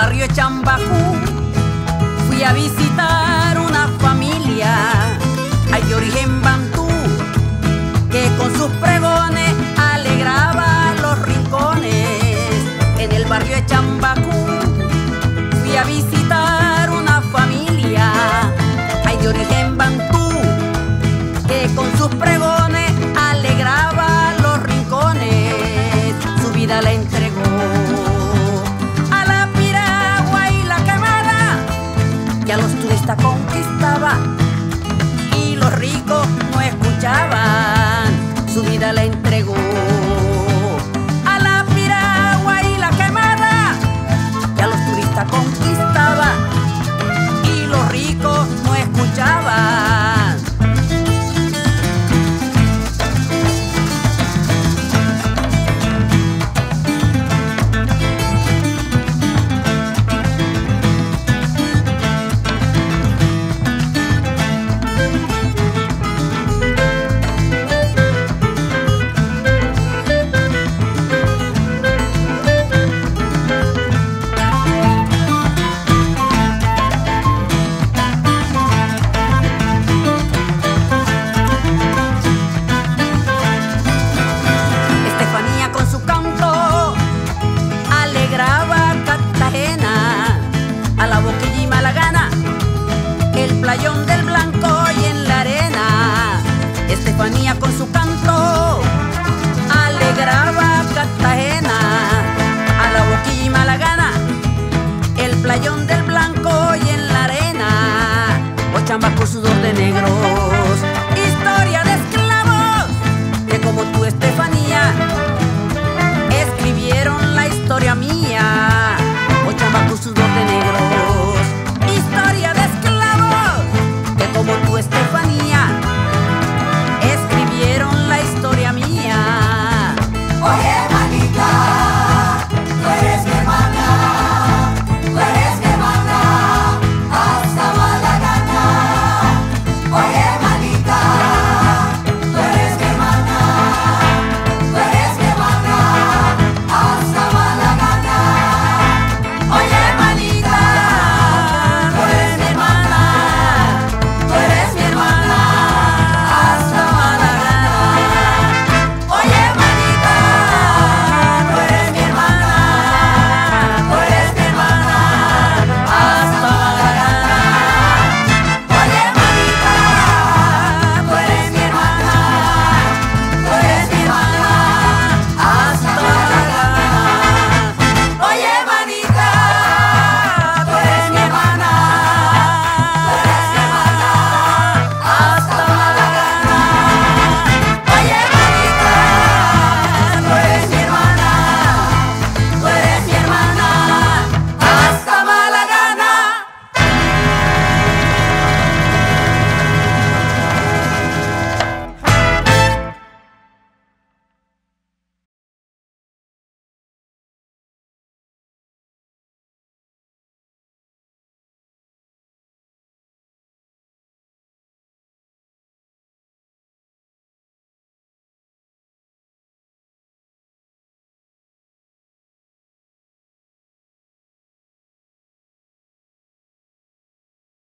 barrio de Chambacú fui a visitar una familia, ay, de origen bantú, que con sus pregones alegraba los rincones. En el barrio de Chambacú fui a visitar una familia, ay, de origen bantú, que con sus pregones alegraba los rincones. Su vida la entregó a la piragua y la quemada, que a los turistas conquistaba y los ricos no escuchaban. Su vida la entregó